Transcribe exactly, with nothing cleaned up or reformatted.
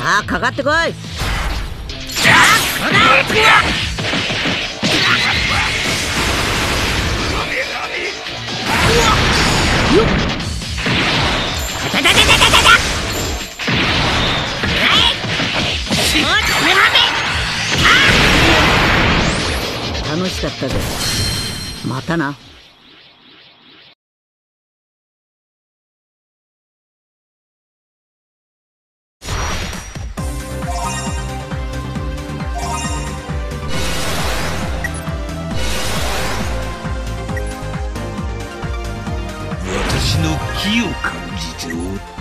あ、かかってこい。楽しかったぜ。またな。 私の気を感じておった。